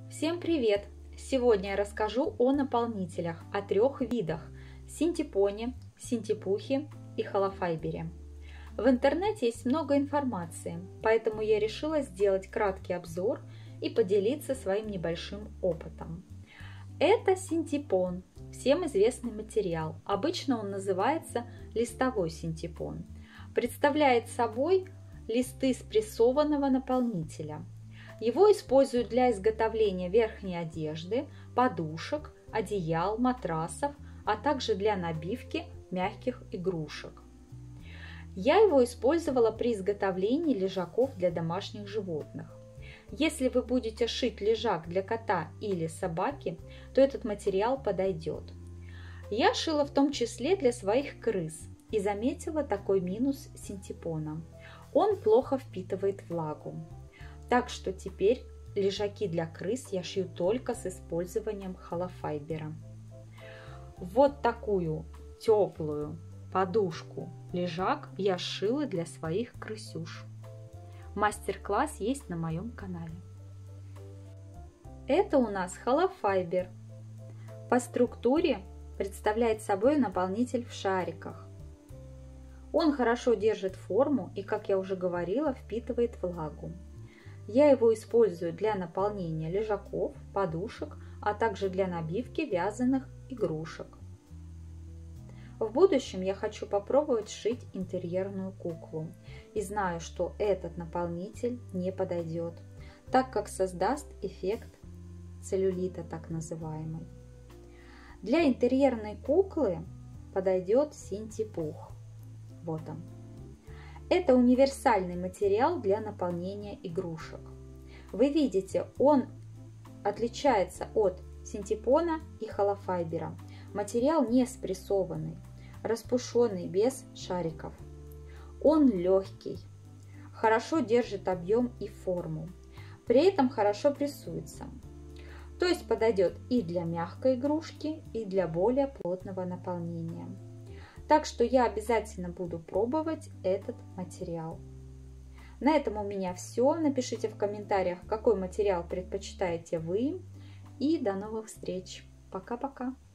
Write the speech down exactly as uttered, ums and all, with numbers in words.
Всем привет! Сегодня я расскажу о наполнителях, о трех видах – синтепоне, синтепухе и холофайбере. В интернете есть много информации, поэтому я решила сделать краткий обзор и поделиться своим небольшим опытом. Это синтепон, всем известный материал. Обычно он называется листовой синтепон. Представляет собой листы спрессованного наполнителя. Его используют для изготовления верхней одежды, подушек, одеял, матрасов, а также для набивки мягких игрушек. Я его использовала при изготовлении лежаков для домашних животных. Если вы будете шить лежак для кота или собаки, то этот материал подойдет. Я шила в том числе для своих крыс и заметила такой минус синтепона. Он плохо впитывает влагу. Так что теперь лежаки для крыс я шью только с использованием холофайбера. Вот такую теплую подушку лежак я шила для своих крысюш. Мастер-класс есть на моем канале. Это у нас холофайбер. По структуре представляет собой наполнитель в шариках. Он хорошо держит форму и, как я уже говорила, впитывает влагу. Я его использую для наполнения лежаков, подушек, а также для набивки вязаных игрушек. В будущем я хочу попробовать сшить интерьерную куклу и знаю, что этот наполнитель не подойдет, так как создаст эффект целлюлита так называемый. Для интерьерной куклы подойдет синтепух. Вот он. Это универсальный материал для наполнения игрушек. Вы видите, он отличается от синтепона и холофайбера. Материал не спрессованный, распушенный, без шариков. Он легкий, хорошо держит объем и форму, при этом хорошо прессуется. То есть подойдет и для мягкой игрушки, и для более плотного наполнения. Так что я обязательно буду пробовать этот материал. На этом у меня все. Напишите в комментариях, какой материал предпочитаете вы. И до новых встреч. Пока-пока.